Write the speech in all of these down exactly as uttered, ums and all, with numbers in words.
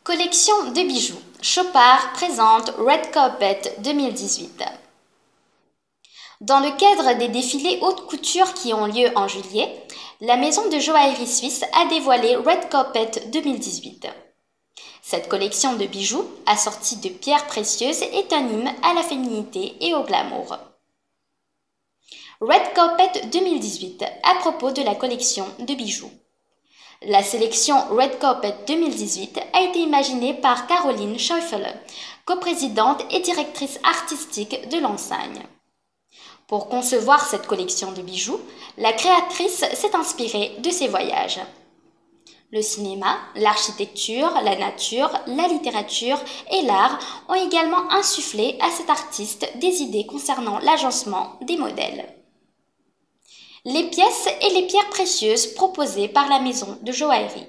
Collection de bijoux. Chopard présente Red Carpet deux mille dix-huit. Dans le cadre des défilés haute couture qui ont lieu en juillet, la maison de joaillerie suisse a dévoilé Red Carpet deux mille dix-huit. Cette collection de bijoux, assortie de pierres précieuses, est un hymne à la féminité et au glamour. Red Carpet deux mille dix-huit à propos de la collection de bijoux. La sélection Red Carpet deux mille dix-huit a été imaginée par Caroline Schäufele, coprésidente et directrice artistique de l'enseigne. Pour concevoir cette collection de bijoux, la créatrice s'est inspirée de ses voyages. Le cinéma, l'architecture, la nature, la littérature et l'art ont également insufflé à cet artiste des idées concernant l'agencement des modèles. Les pièces et les pierres précieuses proposées par la maison de joaillerie.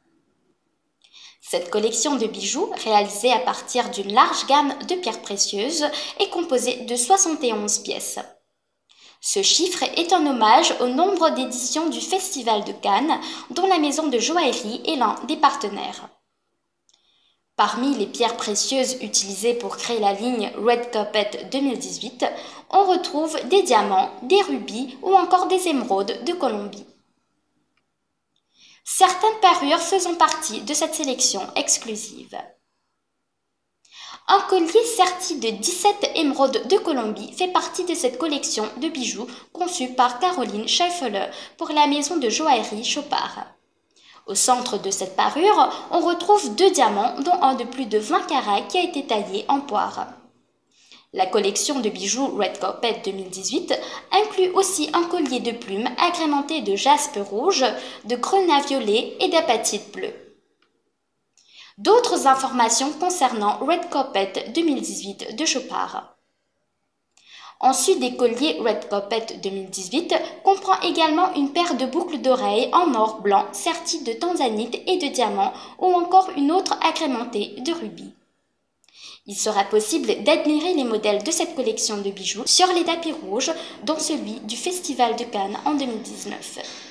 Cette collection de bijoux, réalisée à partir d'une large gamme de pierres précieuses, est composée de soixante et onze pièces. Ce chiffre est un hommage au nombre d'éditions du Festival de Cannes, dont la maison de joaillerie est l'un des partenaires. Parmi les pierres précieuses utilisées pour créer la ligne Red Carpet deux mille dix-huit, on retrouve des diamants, des rubis ou encore des émeraudes de Colombie. Certaines parures faisant partie de cette sélection exclusive. Un collier serti de dix-sept émeraudes de Colombie fait partie de cette collection de bijoux conçue par Caroline Schäufele pour la maison de joaillerie Chopard. Au centre de cette parure, on retrouve deux diamants, dont un de plus de vingt carats qui a été taillé en poire. La collection de bijoux Red Carpet deux mille dix-huit inclut aussi un collier de plumes agrémenté de jaspe rouge, de grenat violet et d'apatite bleue. D'autres informations concernant Red Carpet deux mille dix-huit de Chopard. Ensuite, des colliers Red Carpet deux mille dix-huit comprend également une paire de boucles d'oreilles en or blanc serties de tanzanite et de diamants ou encore une autre agrémentée de rubis. Il sera possible d'admirer les modèles de cette collection de bijoux sur les tapis rouges, dont celui du Festival de Cannes en deux mille dix-neuf.